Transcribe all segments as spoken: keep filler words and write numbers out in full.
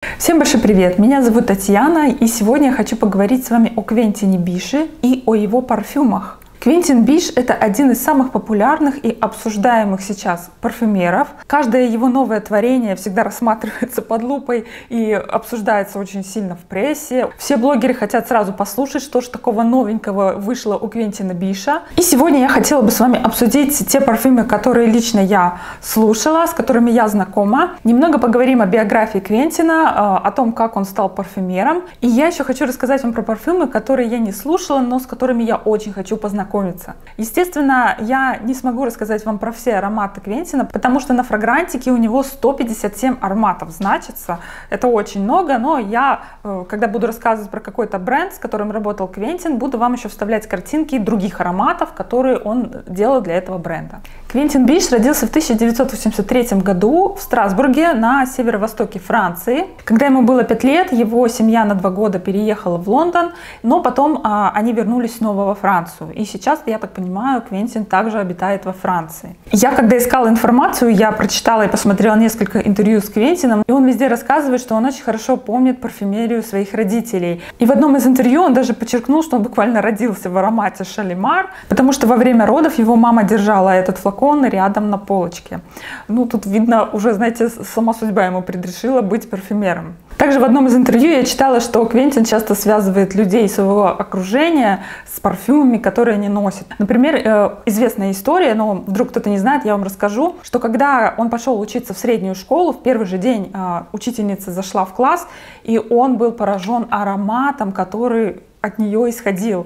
Всем большой привет! Меня зовут Татьяна, и сегодня я хочу поговорить с вами о Квентине Бише и о его парфюмах. Квентин Биш — это один из самых популярных и обсуждаемых сейчас парфюмеров. Каждое его новое творение всегда рассматривается под лупой и обсуждается очень сильно в прессе. Все блогеры хотят сразу послушать, что же такого новенького вышло у Квентина Биша. И сегодня я хотела бы с вами обсудить те парфюмы, которые лично я слушала, с которыми я знакома. Немного поговорим о биографии Квентина, о том, как он стал парфюмером. И я еще хочу рассказать вам про парфюмы, которые я не слушала, но с которыми я очень хочу познакомиться. Естественно, я не смогу рассказать вам про все ароматы Квентина, потому что на фрагрантике у него сто пятьдесят семь ароматов значится. Это очень много, но я, когда буду рассказывать про какой-то бренд, с которым работал Квентин, буду вам еще вставлять картинки других ароматов, которые он делал для этого бренда. Квентин Биш родился в тысяча девятьсот восемьдесят третьем году в Страсбурге на северо-востоке Франции. Когда ему было пять лет, его семья на два года переехала в Лондон, но потом а, они вернулись снова во Францию. И сейчас, я так понимаю, Квентин также обитает во Франции. Я, когда искала информацию, я прочитала и посмотрела несколько интервью с Квентином, и он везде рассказывает, что он очень хорошо помнит парфюмерию своих родителей. И в одном из интервью он даже подчеркнул, что он буквально родился в аромате Шалимар, потому что во время родов его мама держала этот флакон рядом на полочке. Ну, тут видно, уже, знаете, сама судьба ему предрешила быть парфюмером. Также в одном из интервью я читала, что Квентин часто связывает людей своего окружения с парфюмами, которые они носят. Например, известная история, но вдруг кто-то не знает, я вам расскажу, что когда он пошел учиться в среднюю школу, в первый же день учительница зашла в класс, и он был поражен ароматом, который от нее исходил.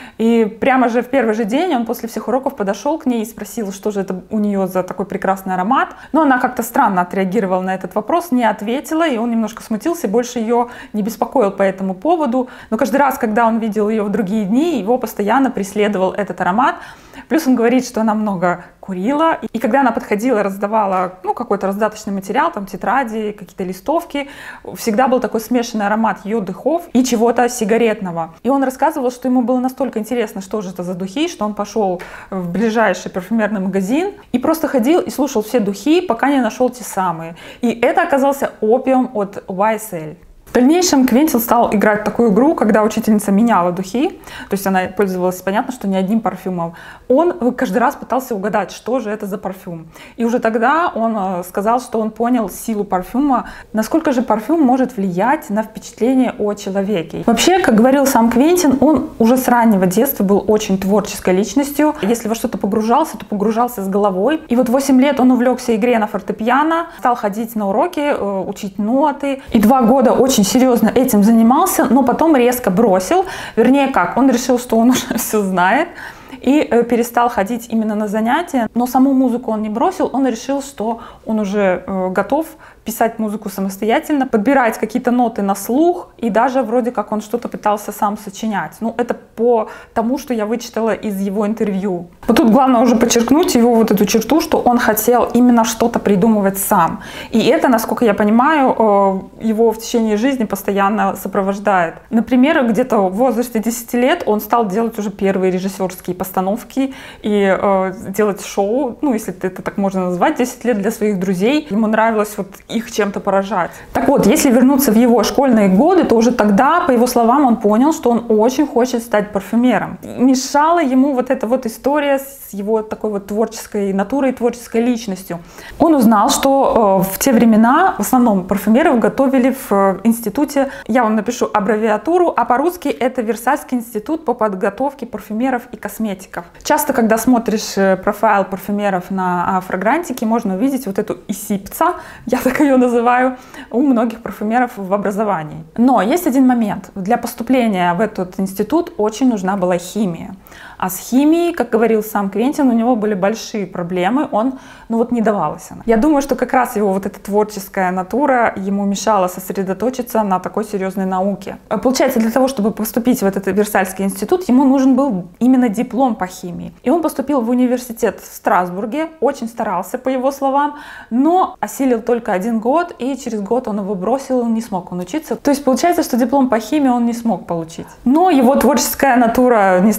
И прямо же в первый же день он после всех уроков подошел к ней и спросил, что же это у нее за такой прекрасный аромат. Но она как-то странно отреагировала на этот вопрос, не ответила, и он немножко смутился, больше ее не беспокоил по этому поводу. Но каждый раз, когда он видел ее в другие дни, его постоянно преследовал этот аромат. Плюс он говорит, что она много курила, и когда она подходила, раздавала ну, какой-то раздаточный материал, там тетради, какие-то листовки, всегда был такой смешанный аромат ее духов и чего-то сигаретного. И он рассказывал, что ему было настолько интересно, что же это за духи, что он пошел в ближайший парфюмерный магазин и просто ходил и слушал все духи, пока не нашел те самые. И это оказался опиум от уай эс эл. В дальнейшем Квентин стал играть в такую игру, когда учительница меняла духи, то есть она пользовалась, понятно, что не одним парфюмом. Он каждый раз пытался угадать, что же это за парфюм. И уже тогда он сказал, что он понял силу парфюма, насколько же парфюм может влиять на впечатление о человеке. Вообще, как говорил сам Квентин, он уже с раннего детства был очень творческой личностью. Если во что-то погружался, то погружался с головой. И вот в восемь лет он увлекся игре на фортепиано, стал ходить на уроки, учить ноты. И два года очень серьезно этим занимался, но потом резко бросил. Вернее, как, он решил, что он уже все знает, и перестал ходить именно на занятия. Но саму музыку он не бросил, он решил, что он уже готов писать музыку самостоятельно, подбирать какие-то ноты на слух, и даже вроде как он что-то пытался сам сочинять. Ну, это по тому, что я вычитала из его интервью. Вот тут главное уже подчеркнуть его вот эту черту, что он хотел именно что-то придумывать сам. И это, насколько я понимаю, его в течение жизни постоянно сопровождает. Например, где-то в возрасте десяти лет он стал делать уже первые режиссерские постановки и э, делать шоу, ну, если это так можно назвать, десять лет для своих друзей. Ему нравилось вот их чем-то поражать. Так вот, если вернуться в его школьные годы, то уже тогда, по его словам, он понял, что он очень хочет стать парфюмером. Мешала ему вот эта вот история с его такой вот творческой натурой, творческой личностью. Он узнал, что э, в те времена в основном парфюмеров готовили в институте, я вам напишу аббревиатуру, а по-русски это Версальский институт по подготовке парфюмеров и косметиков. Часто, когда смотришь профайл парфюмеров на фрагрантике, можно увидеть вот эту исипца, я так ее называю, у многих парфюмеров в образовании. Но есть один момент. Для поступления в этот институт очень нужна была химия. А с химией, как говорил сам Квентин, у него были большие проблемы, он, ну вот не давалась она. Я думаю, что как раз его вот эта творческая натура ему мешала сосредоточиться на такой серьезной науке. Получается, для того, чтобы поступить в этот Версальский институт, ему нужен был именно диплом по химии. И он поступил в университет в Страсбурге, очень старался, по его словам, но осилил только один год, и через год он его бросил, он не смог он учиться. То есть получается, что диплом по химии он не смог получить. Но его творческая натура не стала унывать,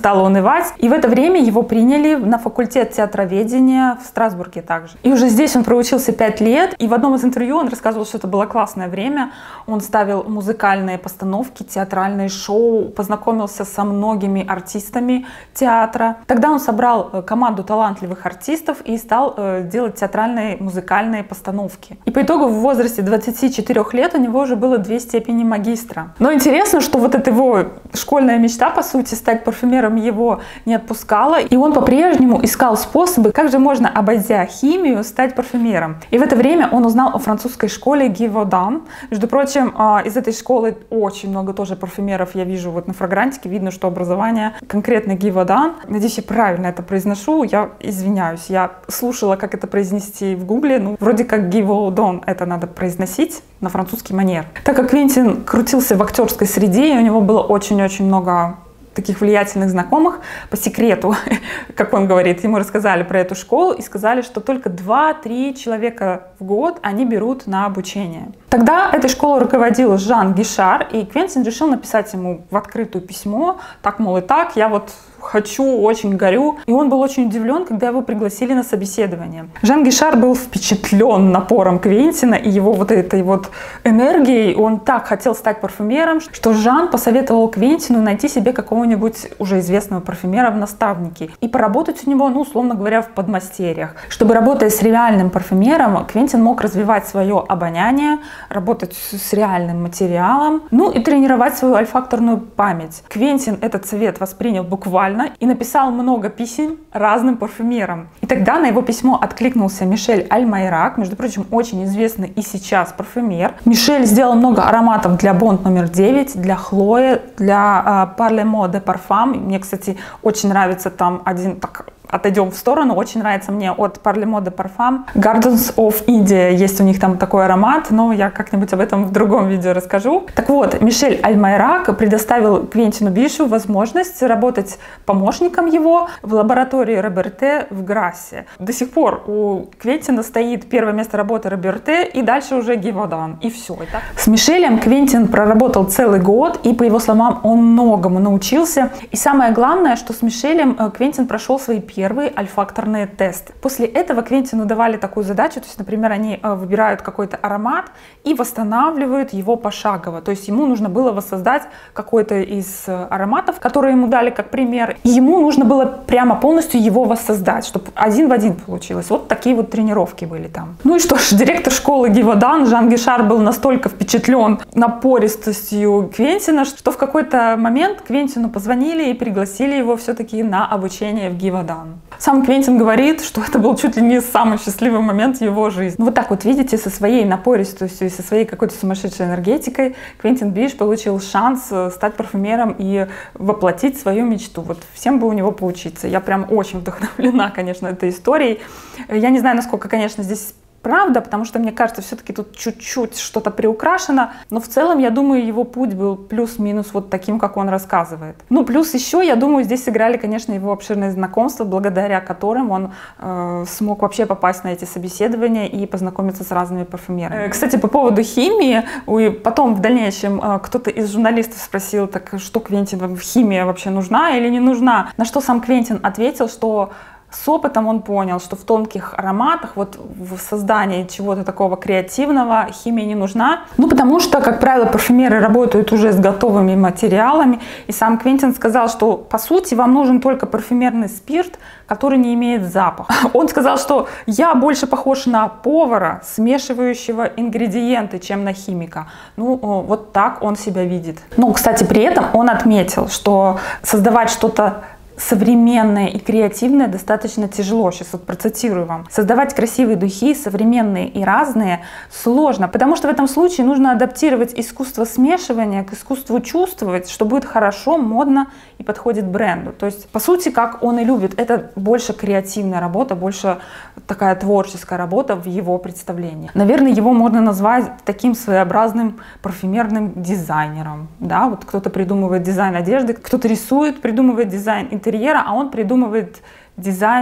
преподавать. И в это время его приняли на факультет театроведения в Страсбурге также. И уже здесь он проучился пять лет. И в одном из интервью он рассказывал, что это было классное время. Он ставил музыкальные постановки, театральные шоу, познакомился со многими артистами театра. Тогда он собрал команду талантливых артистов и стал э, делать театральные музыкальные постановки. И по итогу в возрасте двадцати четырёх лет у него уже было две степени магистра. Но интересно, что вот эта его школьная мечта, по сути, стать парфюмером, его не отпускала. И он по-прежнему искал способы, как же можно, обойдя химию, стать парфюмером. И в это время он узнал о французской школе Гиводан. Между прочим, из этой школы очень много тоже парфюмеров я вижу вот на фрагрантике. Видно, что образование конкретно Гиводан. Надеюсь, я правильно это произношу. Я извиняюсь. Я слушала, как это произнести в гугле. Ну, вроде как Гиводан это надо произносить на французский манер. Так как Квентин крутился в актерской среде, и у него было очень-очень много таких влиятельных знакомых, по секрету, как он говорит, ему рассказали про эту школу и сказали, что только два-три человека в год они берут на обучение. Тогда этой школой руководил Жан Гишар, и Квентин решил написать ему в открытую письмо, так, мол, и так, я вот хочу, очень горю. И он был очень удивлен, когда его пригласили на собеседование. Жан Гишар был впечатлен напором Квентина и его вот этой вот энергией. Он так хотел стать парфюмером, что Жан посоветовал Квентину найти себе какого-нибудь уже известного парфюмера в наставнике и поработать у него, ну, условно говоря, в подмастерьях. Чтобы, работая с реальным парфюмером, Квентин мог развивать свое обоняние, работать с реальным материалом, ну и тренировать свою ольфакторную память. Квентин этот совет воспринял буквально и написал много писем разным парфюмерам. И тогда на его письмо откликнулся Мишель Альмайрак, между прочим, очень известный и сейчас парфюмер. Мишель сделал много ароматов для Бонд номер девять, для Хлои, для uh, Parlement de Parfum. Мне, кстати, очень нравится там один, так, отойдем в сторону, очень нравится мне от Parlement de Parfum Gardens of India. Есть у них там такой аромат, но я как-нибудь об этом в другом видео расскажу. Так вот, Мишель Альмайрак предоставил Квентину Бишу возможность работать помощником его в лаборатории Роберте в Грассе. До сих пор у Квентина стоит первое место работы Роберте и дальше уже Гиводан. И все. Это. С Мишелем Квентин проработал целый год, и, по его словам, он многому научился. И самое главное, что с Мишелем Квентин прошел свои первые ольфакторные тесты. После этого Квентину давали такую задачу, то есть, например, они выбирают какой-то аромат и восстанавливают его пошагово. То есть ему нужно было воссоздать какой-то из ароматов, которые ему дали как пример, и ему нужно было прямо полностью его воссоздать, чтобы один в один получилось. Вот такие вот тренировки были там. Ну и что ж, директор школы Гиводан Жан Гишар был настолько впечатлен напористостью Квентина, что в какой-то момент Квентину позвонили и пригласили его все-таки на обучение в Гиводан. Сам Квентин говорит, что это был чуть ли не самый счастливый момент в его жизни. Ну вот так вот, видите, со своей напористостью и со своей какой-то сумасшедшей энергетикой Квентин Биш получил шанс стать парфюмером и воплотить свою мечту. Вот всем бы у него поучиться. Я прям очень вдохновлена, конечно, этой историей. Я не знаю, насколько, конечно, здесь правда, потому что, мне кажется, все-таки тут чуть-чуть что-то приукрашено, но в целом, я думаю, его путь был плюс-минус вот таким, как он рассказывает. Ну, плюс еще, я думаю, здесь сыграли, конечно, его обширные знакомства, благодаря которым он э, смог вообще попасть на эти собеседования и познакомиться с разными парфюмерами. Кстати, по поводу химии, потом в дальнейшем э, кто-то из журналистов спросил, так что Квентину химия вообще нужна или не нужна? На что сам Квентин ответил, что с опытом он понял, что в тонких ароматах, вот в создании чего-то такого креативного химия не нужна. Ну, потому что, как правило, парфюмеры работают уже с готовыми материалами. И сам Квентин сказал, что, по сути, вам нужен только парфюмерный спирт, который не имеет запаха. Он сказал, что я больше похож на повара, смешивающего ингредиенты, чем на химика. Ну, вот так он себя видит. Ну, кстати, при этом он отметил, что создавать что-то современное и креативное достаточно тяжело. Сейчас вот процитирую вам. Создавать красивые духи, современные и разные, сложно, потому что в этом случае нужно адаптировать искусство смешивания к искусству чувствовать, что будет хорошо, модно и подходит бренду. То есть, по сути, как он и любит, это больше креативная работа, больше такая творческая работа в его представлении. Наверное, его можно назвать таким своеобразным парфюмерным дизайнером. Да? Вот кто-то придумывает дизайн одежды, кто-то рисует, придумывает дизайн интерьера, а он придумывает дизайн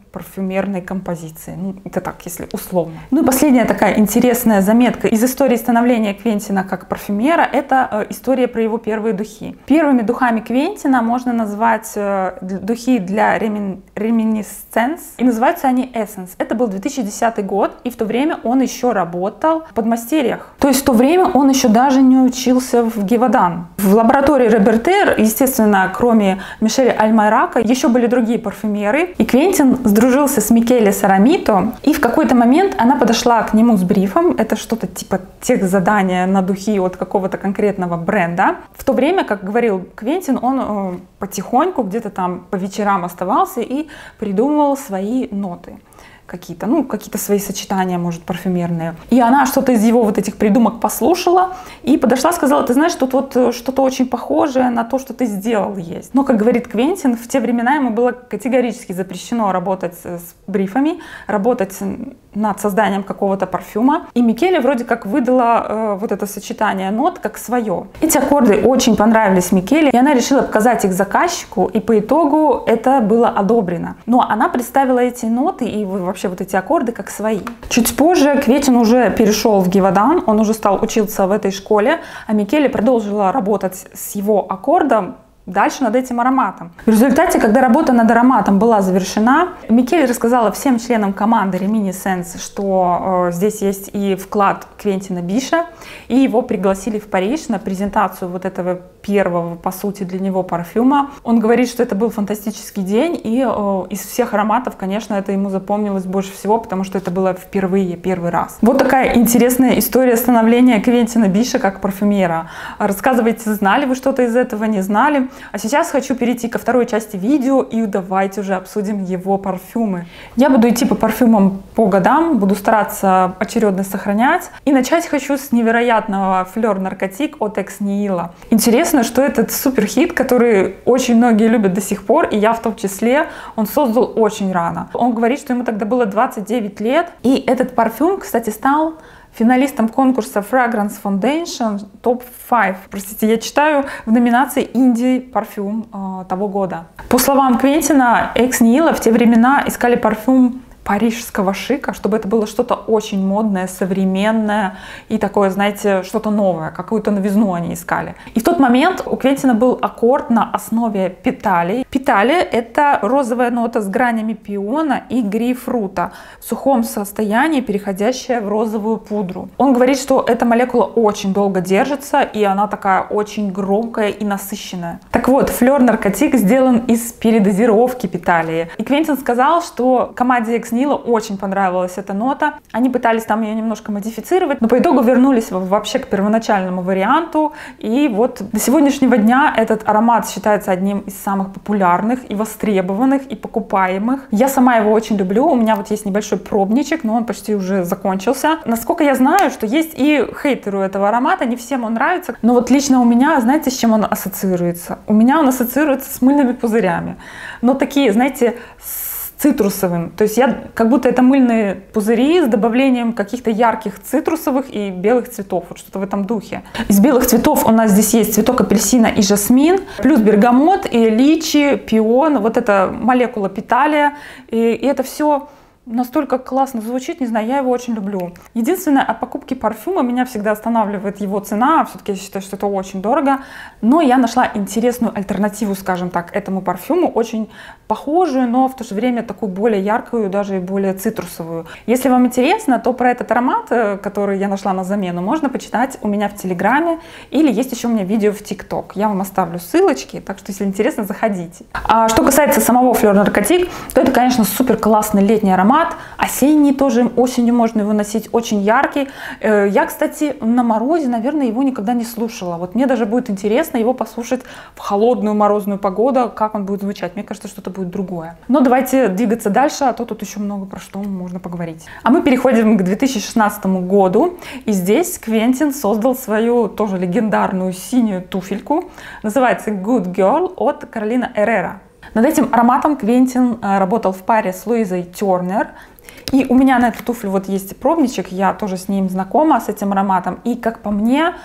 парфюмерной композиции. Ну, это так, если условно. Ну и последняя такая интересная заметка из истории становления Квентина как парфюмера — это э, история про его первые духи. Первыми духами Квентина можно назвать э, духи для ремин, реминисценс, и называются они Essence. Это был две тысячи десятый год, и в то время он еще работал в подмастерьях. То есть в то время он еще даже не учился в Гивадан. В лаборатории Робертер, естественно, кроме Мишеля Альмайрака, еще были другие парфюмеры, и Квентин сдружился с Микеле Сарамито, и в какой-то момент она подошла к нему с брифом, это что-то типа тех задания на духи от какого-то конкретного бренда. В то время, как говорил Квентин, он э, потихоньку где-то там по вечерам оставался и придумывал свои ноты. Какие-то, ну, какие-то свои сочетания, может, парфюмерные. И она что-то из его вот этих придумок послушала и подошла, сказала: ты знаешь, тут вот что-то очень похожее на то, что ты сделал, есть. Но, как говорит Квентин, в те времена ему было категорически запрещено работать с брифами, работать над созданием какого-то парфюма. И Микеле вроде как выдала э, вот это сочетание нот как свое. Эти аккорды очень понравились Микеле, и она решила показать их заказчику, и по итогу это было одобрено. Но она представила эти ноты и вообще вот эти аккорды как свои. Чуть позже Квентин уже перешел в Гивадан, он уже стал учиться в этой школе, а Микеле продолжила работать с его аккордом дальше над этим ароматом. В результате, когда работа над ароматом была завершена, Микеле рассказала всем членам команды Reminiscence, что э, здесь есть и вклад Квентина Биша, и его пригласили в Париж на презентацию вот этого первого, по сути, для него парфюма. Он говорит, что это был фантастический день, и э, из всех ароматов, конечно, это ему запомнилось больше всего, потому что это было впервые, первый раз. Вот такая интересная история становления Квентина Биша как парфюмера. Рассказывайте, знали вы что-то из этого, не знали? А сейчас хочу перейти ко второй части видео, и давайте уже обсудим его парфюмы. Я буду идти по парфюмам по годам, буду стараться очередность сохранять. И начать хочу с невероятного Fleur Narcotique от Ex Nihilo. Интересно, что этот суперхит, который очень многие любят до сих пор, и я в том числе, он создал очень рано. Он говорит, что ему тогда было двадцать девять лет, и этот парфюм, кстати, стал финалистом конкурса Fragrance Foundation топ пять. Простите, я читаю в номинации «Инди парфюм» э, того года. По словам Квентина, Ex Nihilo в те времена искали парфюм парижского шика, чтобы это было что-то очень модное, современное и такое, знаете, что-то новое, какую-то новизну они искали. И в тот момент у Квентина был аккорд на основе питали. Питали — это розовая нота с гранями пиона и грейпфрута в сухом состоянии, переходящая в розовую пудру. Он говорит, что эта молекула очень долго держится, и она такая очень громкая и насыщенная. Так вот, Fleur Narcotique сделан из передозировки питалии. И Квентин сказал, что команде Ex Nihilo очень понравилась эта нота. Они пытались там ее немножко модифицировать, но по итогу вернулись вообще к первоначальному варианту. И вот до сегодняшнего дня этот аромат считается одним из самых популярных и востребованных, и покупаемых. Я сама его очень люблю. У меня вот есть небольшой пробничек, но он почти уже закончился. Насколько я знаю, что есть и хейтеры этого аромата, не всем он нравится. Но вот лично у меня, знаете, с чем он ассоциируется? У меня он ассоциируется с мыльными пузырями. Но такие, знаете, с цитрусовым. То есть я как будто это мыльные пузыри с добавлением каких-то ярких цитрусовых и белых цветов. Вот что-то в этом духе. Из белых цветов у нас здесь есть цветок апельсина и жасмин, плюс бергамот и личи, пион. Вот эта молекула питалия. И, и это все настолько классно звучит, не знаю, я его очень люблю. Единственное, от покупки парфюма меня всегда останавливает его цена, все-таки я считаю, что это очень дорого, но я нашла интересную альтернативу, скажем так, этому парфюму, очень похожую, но в то же время такую более яркую, даже и более цитрусовую. Если вам интересно, то про этот аромат, который я нашла на замену, можно почитать у меня в Телеграме, или есть еще у меня видео в ТикТок. Я вам оставлю ссылочки, так что, если интересно, заходите. А что касается самого Fleur Narcotique, то это, конечно, супер классный летний аромат. Осенний тоже, осенью можно его носить, очень яркий. Я, кстати, на морозе, наверное, его никогда не слушала. Вот мне даже будет интересно его послушать в холодную морозную погоду, как он будет звучать. Мне кажется, что-то будет другое. Но давайте двигаться дальше, а то тут еще много про что можно поговорить. А мы переходим к две тысячи шестнадцатому году. И здесь Квентин создал свою тоже легендарную синюю туфельку. Называется Good Girl от Каролина Эррера. Над этим ароматом Квентин работал в паре с Луизой Тернер. И у меня на эту туфлю вот есть пробничек, я тоже с ним знакома, с этим ароматом. И как по мне,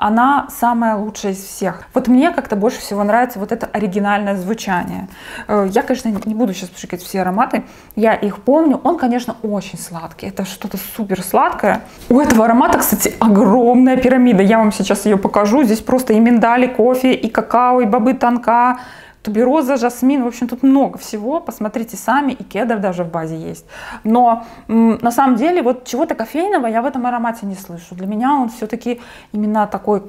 она самая лучшая из всех. Вот мне как-то больше всего нравится вот это оригинальное звучание. Я, конечно, не буду сейчас пшикать все ароматы, я их помню. Он, конечно, очень сладкий, это что-то супер сладкое. У этого аромата, кстати, огромная пирамида, я вам сейчас ее покажу. Здесь просто и миндаль, и кофе, и какао, и бобы тонка, тубероза, жасмин, в общем, тут много всего, посмотрите сами, и кедр даже в базе есть. Но на самом деле вот чего-то кофейного я в этом аромате не слышу. Для меня он все-таки именно такой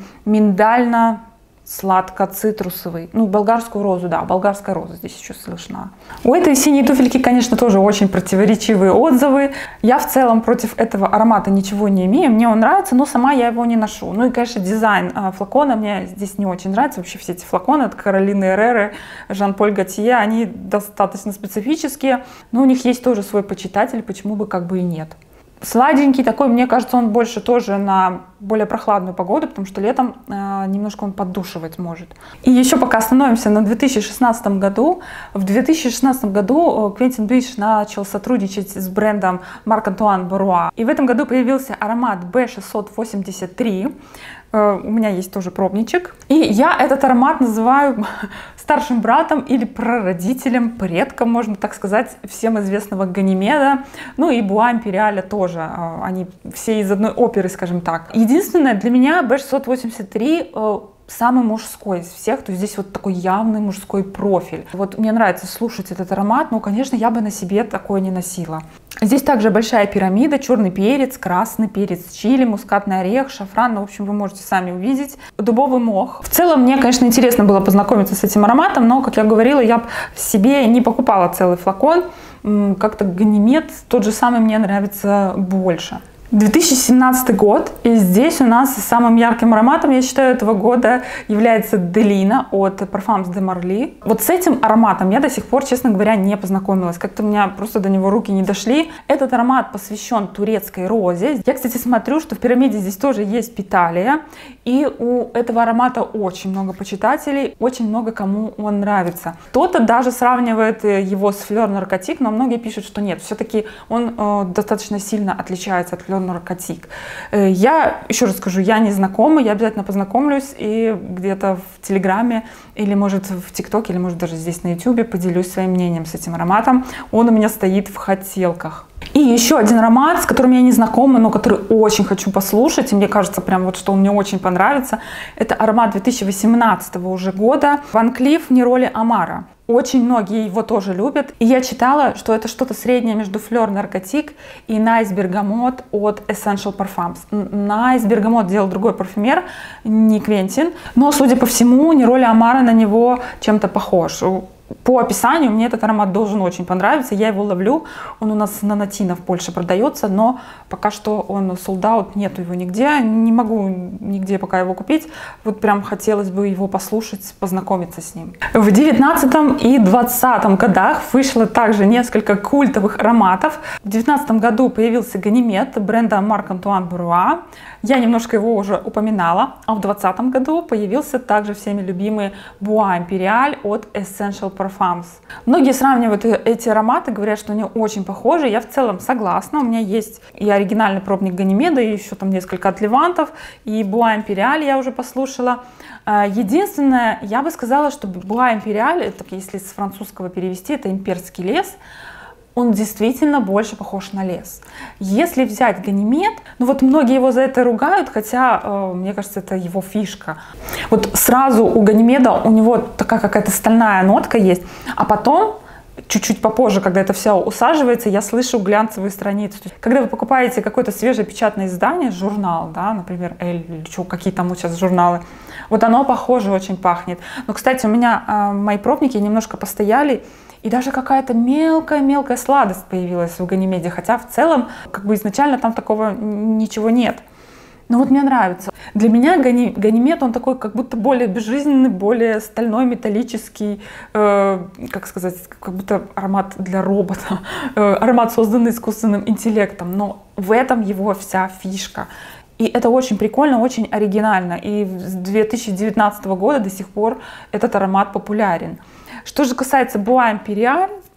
миндально сладко-цитрусовый. Ну, болгарскую розу, да, болгарская роза здесь еще слышна. У этой синей туфельки, конечно, тоже очень противоречивые отзывы. Я в целом против этого аромата ничего не имею. Мне он нравится, но сама я его не ношу. Ну и, конечно, дизайн флакона мне здесь не очень нравится. Вообще все эти флаконы от Каролины Эрреры, Жан-Поль Готье, они достаточно специфические. Но у них есть тоже свой почитатель, почему бы как бы и нет. Сладенький такой, мне кажется, он больше тоже на более прохладную погоду, потому что летом э, немножко он поддушивать может. И еще пока остановимся на две тысячи шестнадцатом году. В две тысячи шестнадцатом году Квентин Биш начал сотрудничать с брендом Марк Антуан Боруа. И в этом году появился аромат би шестьсот восемьдесят три. Э, у меня есть тоже пробничек. И я этот аромат называю старшим братом или прародителем, предком, можно так сказать, всем известного Ганимеда. Ну и Буа Империаля тоже. Э, они все из одной оперы, скажем так. Единственное, для меня би шестьсот восемьдесят три э, самый мужской из всех, то есть здесь вот такой явный мужской профиль. Вот мне нравится слушать этот аромат, но, конечно, я бы на себе такое не носила. Здесь также большая пирамида, черный перец, красный перец, чили, мускатный орех, шафран, ну, в общем, вы можете сами увидеть. Дубовый мох. В целом, мне, конечно, интересно было познакомиться с этим ароматом, но, как я говорила, я себе не покупала целый флакон. Как-то Ганимед тот же самый мне нравится больше. две тысячи семнадцатый год, и здесь у нас самым ярким ароматом, я считаю, этого года является Делина от Parfums de Marly. Вот с этим ароматом я до сих пор, честно говоря, не познакомилась. Как-то у меня просто до него руки не дошли. Этот аромат посвящен турецкой розе. Я, кстати, смотрю, что в пирамиде здесь тоже есть питалия, и у этого аромата очень много почитателей, очень много кому он нравится. Кто-то даже сравнивает его с Fleur Narcotique, но многие пишут, что нет, все-таки он э, достаточно сильно отличается от Fleur Narcotique. Я, еще раз скажу, я не знакома, я обязательно познакомлюсь и где-то в Телеграме или, может, в ТикТоке, или, может, даже здесь на Ютубе поделюсь своим мнением с этим ароматом. Он у меня стоит в хотелках. И еще один аромат, с которым я не знакома, но который очень хочу послушать, и мне кажется, прям вот, что он мне очень понравится, это аромат две тысячи восемнадцатого уже года Van Cleef Neroli Amara. Очень многие его тоже любят. И я читала, что это что-то среднее между Fleur Narcotique и Nice Bergamot от Essential Parfums. Nice Bergamot делал другой парфюмер, не Квентин. Но, судя по всему, Neroli Amara на него чем-то похож. По описанию мне этот аромат должен очень понравиться. Я его ловлю. Он у нас на Натино в Польше продается, но пока что он sold out, нету его нигде. Не могу нигде пока его купить. Вот прям хотелось бы его послушать, познакомиться с ним. В девятнадцатом и двадцатом годах вышло также несколько культовых ароматов. В девятнадцатом году появился Ганимед бренда Марк Антуан Боруа. Я немножко его уже упоминала. А в двадцатом году появился также всеми любимый Буа Империаль от Essential Parfums. Многие сравнивают эти ароматы, говорят, что они очень похожи. Я в целом согласна. У меня есть и оригинальный пробник Ганимеда, и еще там несколько от Левантов, и Буа Империаль я уже послушала. Единственное, я бы сказала, что Буа Империаль, это, если с французского перевести, это имперский лес. Он действительно больше похож на лес. Если взять Ганимед, ну вот многие его за это ругают, хотя, э, мне кажется, это его фишка. Вот сразу у Ганимеда у него такая какая-то стальная нотка есть, а потом, чуть-чуть попозже, когда это все усаживается, я слышу глянцевые страницы. Когда вы покупаете какое-то свежее печатное издание, журнал, да, например, Эль, или что, какие там сейчас журналы, вот оно похоже очень пахнет. Но, кстати, у меня э, мои пробники немножко постояли, и даже какая-то мелкая-мелкая сладость появилась в Ганимеде, хотя в целом, как бы изначально там такого ничего нет. Но вот мне нравится. Для меня Гани, Ганимед, он такой как будто более безжизненный, более стальной, металлический, э, как сказать, как будто аромат для робота, э, аромат, созданный искусственным интеллектом, но в этом его вся фишка. И это очень прикольно, очень оригинально. И с две тысячи девятнадцатого года до сих пор этот аромат популярен. Что же касается Буа Империаль,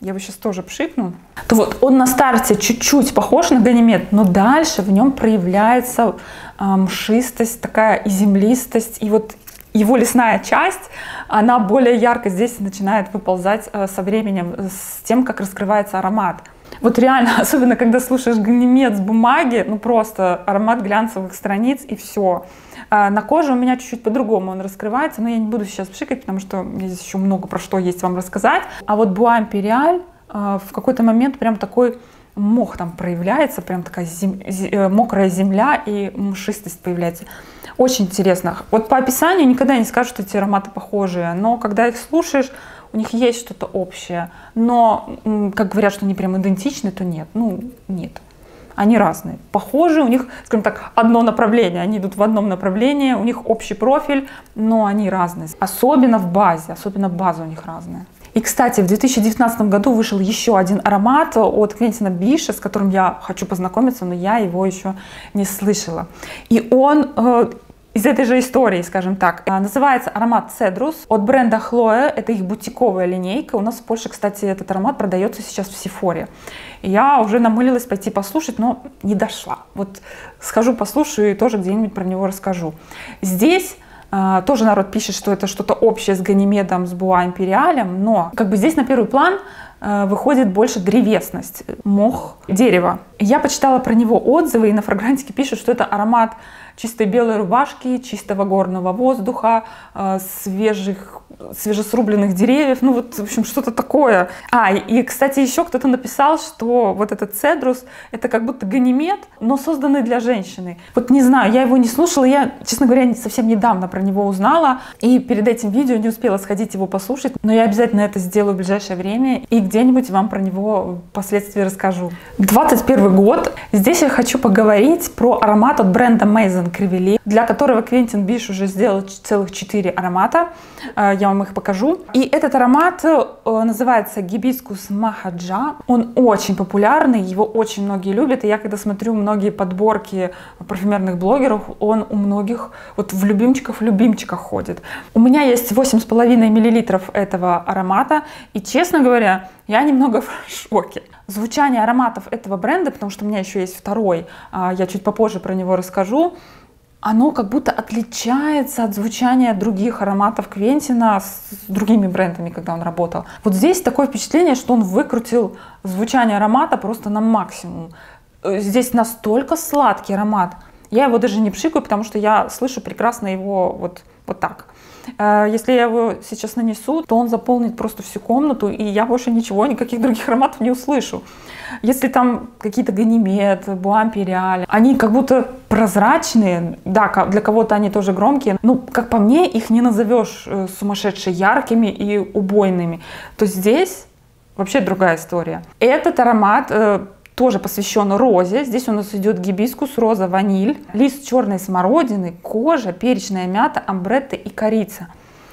я его сейчас тоже пшикну, то вот он на старте чуть-чуть похож на Ганимед, но дальше в нем проявляется э, мшистость, такая и землистость, и вот его лесная часть, она более ярко здесь начинает выползать э, со временем, с тем, как раскрывается аромат. Вот реально, особенно когда слушаешь Ганимед с бумаги, ну просто аромат глянцевых страниц и все. А на коже у меня чуть-чуть по-другому он раскрывается, но я не буду сейчас пшикать, потому что мне здесь еще много про что есть вам рассказать. А вот Bois Imperial а, в какой-то момент прям такой мох там проявляется, прям такая зем... мокрая земля и мшистость появляется. Очень интересно. Вот по описанию никогда не скажут, что эти ароматы похожие, но когда их слушаешь, у них есть что-то общее. Но, как говорят, что они прям идентичны, то нет. Ну, нет. Они разные. Похожи, у них, скажем так, одно направление. Они идут в одном направлении, у них общий профиль, но они разные. Особенно в базе, особенно база у них разная. И, кстати, в две тысячи девятнадцатом году вышел еще один аромат от Квентина Биша, с которым я хочу познакомиться, но я его еще не слышала. И он э, из этой же истории, скажем так, называется аромат Cedrus от бренда Chloe. Это их бутиковая линейка. У нас в Польше, кстати, этот аромат продается сейчас в Сефоре. Я уже намылилась пойти послушать, но не дошла. Вот схожу, послушаю и тоже где-нибудь про него расскажу. Здесь Uh, тоже народ пишет, что это что-то общее с Ганимедом, с Bois Imperial, но как бы здесь на первый план uh, выходит больше древесность, мох, дерево. Я почитала про него отзывы, и на фрагрантике пишут, что это аромат чистой белой рубашки, чистого горного воздуха, uh, свежих, свежесрубленных деревьев, ну вот, в общем, что-то такое. А, и, и, кстати, еще кто-то написал, что вот этот Cedrus, это как будто Ганимед, но созданный для женщины. Вот не знаю, я его не слушала, я, честно говоря, совсем недавно про него узнала, и перед этим видео не успела сходить его послушать, но я обязательно это сделаю в ближайшее время, и где-нибудь вам про него впоследствии расскажу. двадцать первый год. Здесь я хочу поговорить про аромат от бренда Maison Crivelli, для которого Квентин Биш уже сделал целых четыре аромата. Я вам их покажу. И этот аромат называется Hibiscus Mahajja. Он очень популярный, его очень многие любят. И я когда смотрю многие подборки парфюмерных блогеров, он у многих вот в любимчиках в любимчиках ходит. У меня есть восемь с половиной миллилитров этого аромата. И, честно говоря, я немного в шоке. Звучание ароматов этого бренда, потому что у меня еще есть второй, я чуть попозже про него расскажу, оно как будто отличается от звучания других ароматов Квентина с другими брендами, когда он работал. Вот здесь такое впечатление, что он выкрутил звучание аромата просто на максимум. Здесь настолько сладкий аромат. Я его даже не пшикаю, потому что я слышу прекрасно его вот, вот так. Если я его сейчас нанесу, то он заполнит просто всю комнату, и я больше ничего, никаких других ароматов не услышу. Если там какие-то Ганимед, Bois Imperial, они как будто прозрачные, да, для кого-то они тоже громкие, но, как по мне, их не назовешь сумасшедше яркими и убойными. То здесь вообще другая история. Этот аромат э, тоже посвящен розе. Здесь у нас идет гибискус, роза, ваниль, лист черной смородины, кожа, перечная мята, амбретта и корица.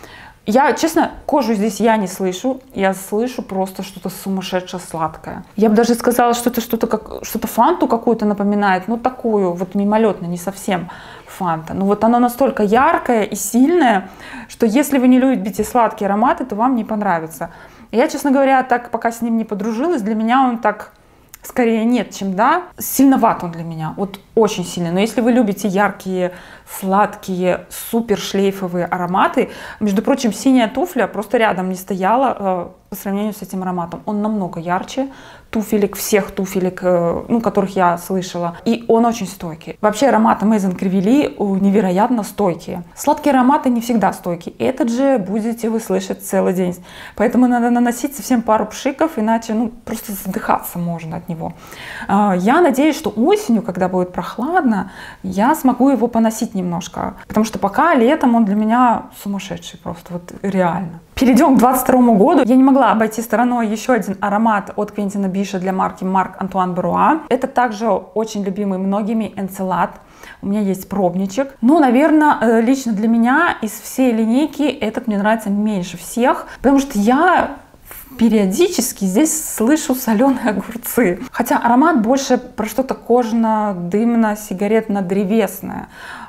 Я, честно, кожу здесь я не слышу, я слышу просто что-то сумасшедше сладкое. Я бы даже сказала, что это что-то как что-то фанту какую-то напоминает, но такую вот мимолетно, не совсем фанта. Но вот оно настолько яркое и сильное, что если вы не любите сладкие ароматы, то вам не понравится. Я, честно говоря, так пока с ним не подружилась, для меня он так скорее нет, чем да. Сильноват он для меня, вот очень сильный. Но если вы любите яркие, сладкие, супер шлейфовые ароматы, между прочим, синяя туфля просто рядом не стояла э, по сравнению с этим ароматом. Он намного ярче туфелек, всех туфелек, э, ну, которых я слышала. И он очень стойкий. Вообще ароматы Maison Crivelli невероятно стойкие. Сладкие ароматы не всегда стойкие. Этот же будете вы слышать целый день. Поэтому надо наносить совсем пару пшиков, иначе ну, просто задыхаться можно от него. Э, я надеюсь, что осенью, когда будет прохладно, я смогу его поносить немножко. Потому что пока летом он для меня сумасшедший просто, вот реально. Перейдем к двадцать второму году. Я не могла обойти стороной еще один аромат от Квентина Биша для марки Марк Антуан Беруа. Это также очень любимый многими Энцелад. У меня есть пробничек. Ну, наверное, лично для меня из всей линейки этот мне нравится меньше всех, потому что я периодически здесь слышу соленые огурцы. Хотя аромат больше про что-то кожано-дымно-сигаретно-древесное.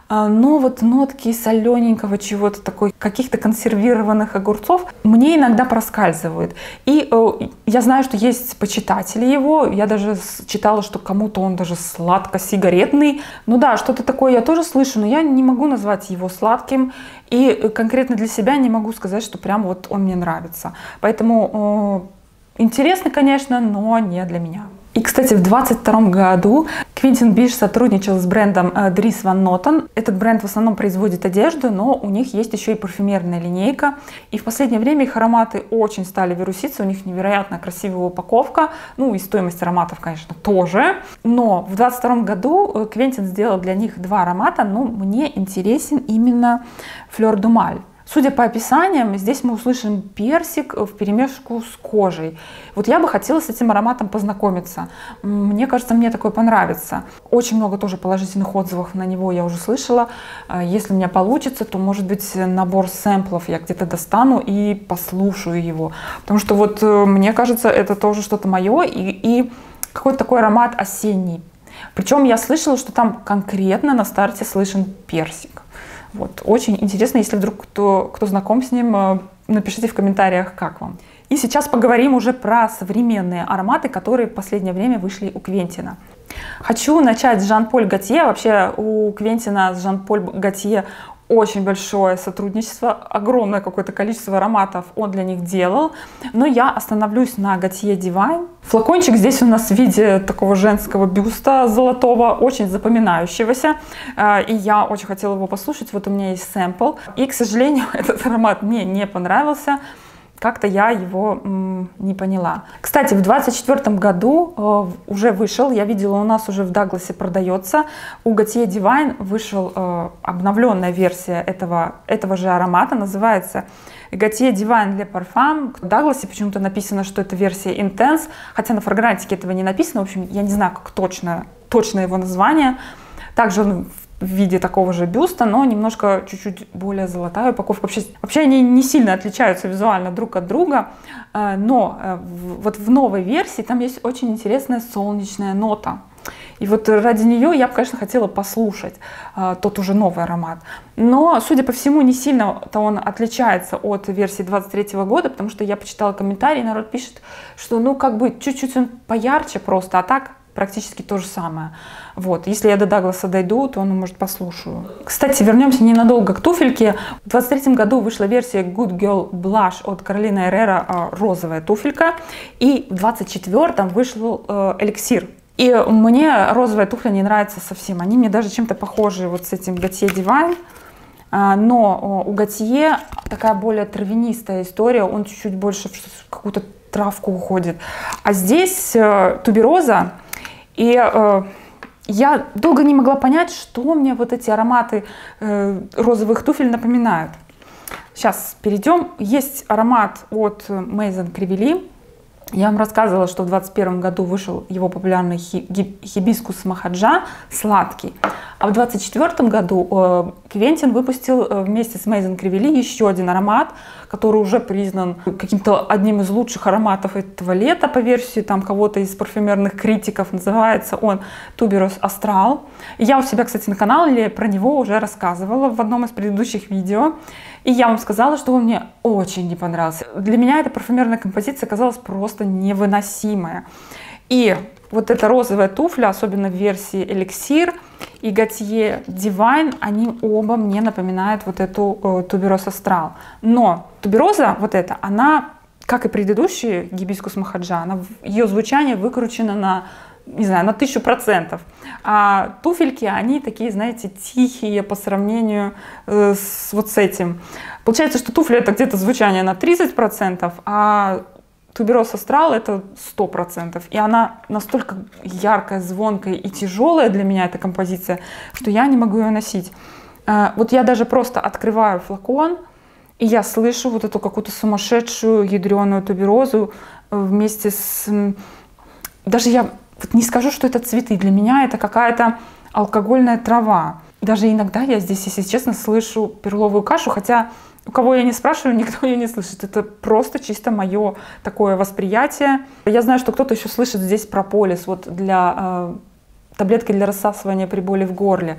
но вот нотки солененького чего-то такой, каких-то консервированных огурцов мне иногда проскальзывают. И э, я знаю, что есть почитатели его, я даже читала, что кому-то он даже сладко-сигаретный. Ну да, что-то такое я тоже слышу, но я не могу назвать его сладким. И конкретно для себя не могу сказать, что прям вот он мне нравится. Поэтому э, интересно, конечно, но не для меня. И, кстати, в двадцать втором году Квентин Биш сотрудничал с брендом Dries Van Noten. Этот бренд в основном производит одежду, но у них есть еще и парфюмерная линейка. И в последнее время их ароматы очень стали вируситься, у них невероятно красивая упаковка. Ну и стоимость ароматов, конечно, тоже. Но в двадцать втором году Квентин сделал для них два аромата, но мне интересен именно Fleur du Mal. Судя по описаниям, здесь мы услышим персик вперемешку с кожей. Вот я бы хотела с этим ароматом познакомиться. Мне кажется, мне такое понравится. Очень много тоже положительных отзывов на него я уже слышала. Если у меня получится, то, может быть, набор сэмплов я где-то достану и послушаю его. Потому что вот мне кажется, это тоже что-то мое и, и какой-то такой аромат осенний. Причем я слышала, что там конкретно на старте слышен персик. Вот. Очень интересно, если вдруг кто, кто знаком с ним, напишите в комментариях, как вам. И сейчас поговорим уже про современные ароматы, которые в последнее время вышли у Квентина. Хочу начать с Жан-Поль Готье. Вообще у Квентина с Жан-Поль Готье очень большое сотрудничество, огромное какое-то количество ароматов он для них делал. Но я остановлюсь на Готье Divine. Флакончик здесь у нас в виде такого женского бюста золотого, очень запоминающегося. И я очень хотела его послушать. Вот у меня есть сэмпл. И, к сожалению, этот аромат мне не понравился. Как-то я его м, не поняла. Кстати, в двадцать четвёртом году э, уже вышел, я видела, у нас уже в Дагласе продается, у Готье Divine вышел э, обновленная версия этого, этого же аромата, называется Готье Divine Le Parfum. В Дагласе почему-то написано, что это версия Intense, хотя на фрагрантике этого не написано, в общем, я не знаю, как точно, точно его название. Также он в виде такого же бюста, но немножко чуть-чуть более золотая упаковка. Вообще, вообще они не сильно отличаются визуально друг от друга, но вот в новой версии там есть очень интересная солнечная нота. И вот ради нее я бы, конечно, хотела послушать тот уже новый аромат. Но, судя по всему, не сильно-то он отличается от версии двадцать третьего года, потому что я почитала комментарии, народ пишет, что ну как бы чуть-чуть он поярче просто, а так практически то же самое. Вот. Если я до Дагласа дойду, то, ну, может, послушаю. Кстати, вернемся ненадолго к туфельке. В двадцать третьем году вышла версия Good Girl Blush от Carolina Herrera, розовая туфелька. И в двадцать четвёртом вышел э, эликсир. И мне розовая туфля не нравится совсем. Они мне даже чем-то похожи вот с этим Готье Divine. Но у Готье такая более травянистая история. Он чуть-чуть больше в какую-то травку уходит. А здесь э, тубероза. И э, я долго не могла понять, что мне вот эти ароматы э, розовых туфель напоминают. Сейчас перейдем. Есть аромат от Maison Crivelli. Я вам рассказывала, что в двадцать первом году вышел его популярный хибискус Махаджа, сладкий. А в двадцать четвёртом году э, Квентин выпустил э, вместе с Maison Crivelli еще один аромат, который уже признан каким-то одним из лучших ароматов этого лета по версии там кого-то из парфюмерных критиков. Называется он Tuberose Astral. И я у себя, кстати, на канале про него уже рассказывала в одном из предыдущих видео. И я вам сказала, что он мне очень не понравился. Для меня эта парфюмерная композиция оказалась просто невыносимая. И вот эта розовая туфля, особенно в версии эликсир, и Готье Divine, они оба мне напоминают вот эту э, Tuberose Astral. Но тубероза вот эта, она, как и предыдущие Гибискус Махаджа, она, ее звучание выкручено на, не знаю, на тысячу процентов. А туфельки, они такие, знаете, тихие по сравнению э, с вот с этим. Получается, что туфля это где-то звучание на тридцать процентов, а Tuberose Astral это сто процентов. И она настолько яркая, звонкая и тяжелая для меня, эта композиция, что я не могу ее носить. Э, вот я даже просто открываю флакон, и я слышу вот эту какую-то сумасшедшую ядреную туберозу вместе с... Даже я вот не скажу, что это цветы. Для меня это какая-то алкогольная трава. Даже иногда я здесь, если честно, слышу перловую кашу, хотя у кого я не спрашиваю, никто ее не слышит. Это просто чисто мое такое восприятие. Я знаю, что кто-то еще слышит здесь прополис вот для э, таблетки для рассасывания при боли в горле.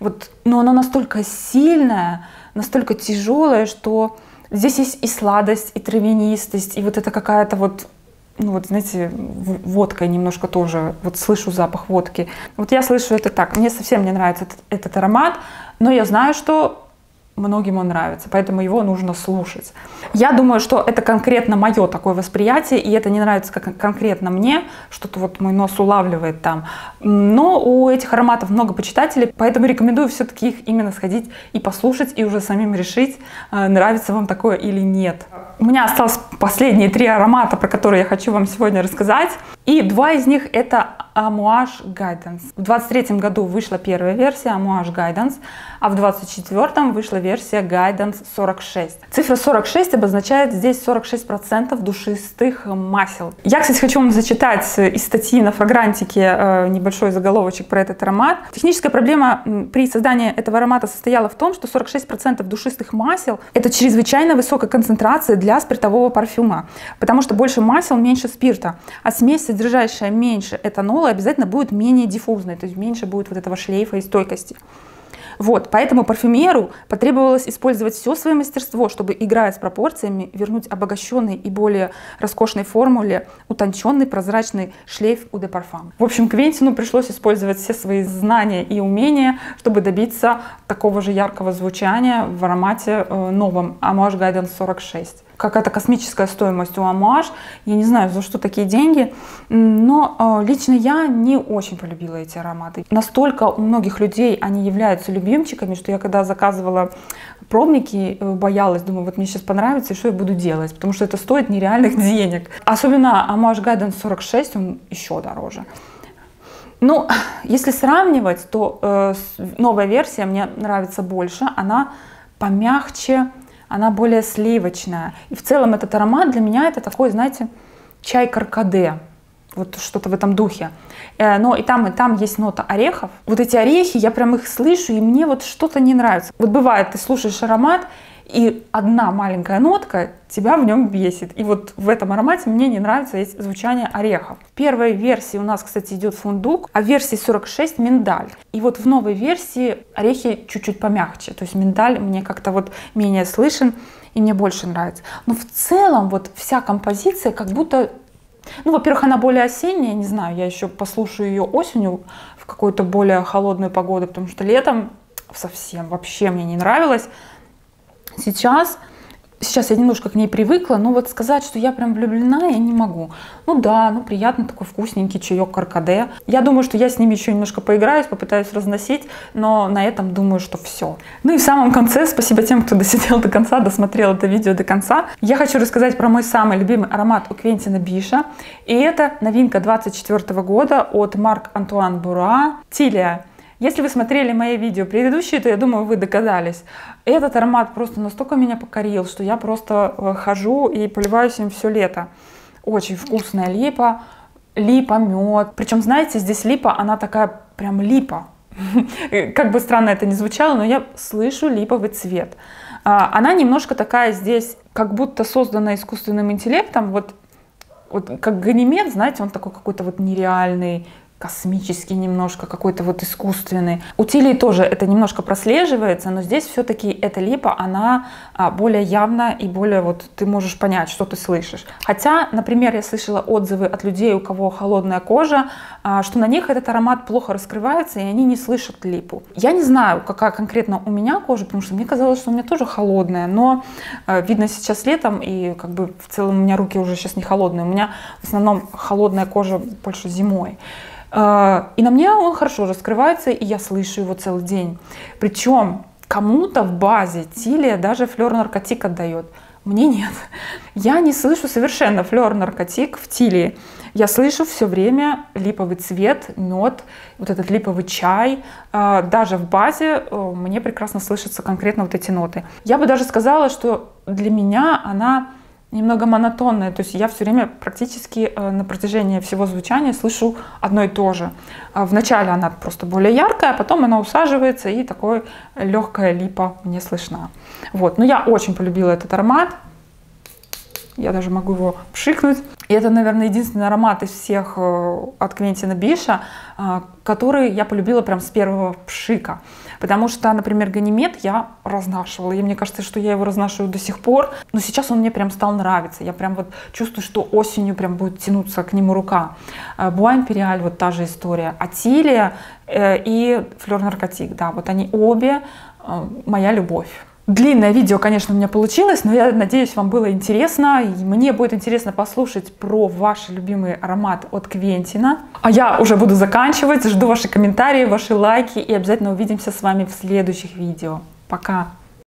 Вот, но оно настолько сильное, настолько тяжелое, что здесь есть и сладость, и травянистость, и вот это какая-то вот, ну вот знаете, водка немножко тоже, вот слышу запах водки. Вот я слышу это так, мне совсем не нравится этот, этот аромат, но я знаю, что многим он нравится, поэтому его нужно слушать. Я думаю, что это конкретно мое такое восприятие, и это не нравится как конкретно мне, что-то вот мой нос улавливает там. Но у этих ароматов много почитателей, поэтому рекомендую все-таки их именно сходить и послушать, и уже самим решить, нравится вам такое или нет. У меня осталось последние три аромата, про которые я хочу вам сегодня рассказать. И два из них это Amouage Guidance. В двадцать третьем году вышла первая версия Amouage Guidance, а в двадцать четвёртом вышла версия Guidance сорок шесть. Цифра сорок шесть обозначает здесь сорок шесть процентов душистых масел. Я, кстати, хочу вам зачитать из статьи на Фрагрантике небольшой заголовочек про этот аромат. Техническая проблема при создании этого аромата состояла в том, что сорок шесть процентов душистых масел — это чрезвычайно высокая концентрация для спиртового парфюма, потому что больше масел, меньше спирта, а смесь, содержащая меньше этанола, обязательно будет менее диффузной, то есть меньше будет вот этого шлейфа и стойкости. Вот, поэтому парфюмеру потребовалось использовать все свое мастерство, чтобы, играя с пропорциями, вернуть обогащенной и более роскошной формуле утонченный прозрачный шлейф Eau de Parfum. В общем, Квентину пришлось использовать все свои знания и умения, чтобы добиться такого же яркого звучания в аромате э, новом Amouage Guidance сорок шесть. Какая-то космическая стоимость у Amouage. Я не знаю, за что такие деньги, но э, лично я не очень полюбила эти ароматы. Настолько у многих людей они являются любимчиками, что я когда заказывала пробники, боялась, думаю, вот мне сейчас понравится, и что я буду делать, потому что это стоит нереальных денег. Особенно Amouage Guidance сорок шесть, он еще дороже. Ну, если сравнивать, то э, новая версия мне нравится больше, она помягче, она более сливочная. И в целом этот аромат для меня это такой, знаете, чай каркаде. Вот что-то в этом духе. Но и там, и там есть нота орехов. Вот эти орехи, я прям их слышу, и мне вот что-то не нравится. Вот бывает, ты слушаешь аромат, и одна маленькая нотка тебя в нем бесит. И вот в этом аромате мне не нравится есть звучание орехов. В первой версии у нас, кстати, идет фундук, а в версии сорок шесть миндаль. И вот в новой версии орехи чуть-чуть помягче. То есть миндаль мне как-то вот менее слышен, и мне больше нравится. Но в целом вот вся композиция как будто... Ну, во-первых, она более осенняя, не знаю, я еще послушаю ее осенью в какую-то более холодную погоду, потому что летом совсем вообще мне не нравилось. Сейчас, сейчас я немножко к ней привыкла, но вот сказать, что я прям влюблена, я не могу. Ну да, ну приятный такой вкусненький чаек каркаде. Я думаю, что я с ними еще немножко поиграюсь, попытаюсь разносить, но на этом думаю, что все. Ну и в самом конце, спасибо тем, кто досидел до конца, досмотрел это видео до конца. Я хочу рассказать про мой самый любимый аромат у Квентина Биша. И это новинка двадцать четвёртого года от Марк Антуан Буруа Тилия. Если вы смотрели мои видео предыдущие, то я думаю, вы догадались. Этот аромат просто настолько меня покорил, что я просто хожу и поливаюсь им все лето. Очень вкусная липа, липа, мед. Причем, знаете, здесь липа, она такая прям липа. Как бы странно это ни звучало, но я слышу липовый цвет. Она немножко такая здесь, как будто создана искусственным интеллектом. Вот, вот как Ганимед, знаете, он такой какой-то вот нереальный, космический немножко, какой-то вот искусственный. У Тилии тоже это немножко прослеживается, но здесь все-таки эта липа, она более явна и более вот ты можешь понять, что ты слышишь. Хотя, например, я слышала отзывы от людей, у кого холодная кожа, что на них этот аромат плохо раскрывается, и они не слышат липу. Я не знаю, какая конкретно у меня кожа, потому что мне казалось, что у меня тоже холодная, но видно сейчас летом, и как бы в целом у меня руки уже сейчас не холодные, у меня в основном холодная кожа больше зимой. И на мне он хорошо раскрывается, и я слышу его целый день. Причем кому-то в базе Тилия даже флер наркотик отдает. Мне нет. Я не слышу совершенно флер наркотик в Тилии. Я слышу все время липовый цвет, мед, вот этот липовый чай. Даже в базе мне прекрасно слышатся конкретно вот эти ноты. Я бы даже сказала, что для меня она немного монотонная, то есть я все время практически на протяжении всего звучания слышу одно и то же. Вначале она просто более яркая, а потом она усаживается, и такой легкая липа мне слышна. Вот. Но я очень полюбила этот аромат. Я даже могу его пшикнуть. И это, наверное, единственный аромат из всех от Квентина Биша, который я полюбила прям с первого пшика. Потому что, например, Ганимед я разнашивала, и мне кажется, что я его разнашиваю до сих пор, но сейчас он мне прям стал нравиться. Я прям вот чувствую, что осенью прям будет тянуться к нему рука. Буа Империаль, вот та же история. Атилия и Флёр Наркотик, да, вот они обе моя любовь. Длинное видео, конечно, у меня получилось, но я надеюсь, вам было интересно. И мне будет интересно послушать про ваши любимые ароматы от Квентина. А я уже буду заканчивать. Жду ваши комментарии, ваши лайки. И обязательно увидимся с вами в следующих видео. Пока!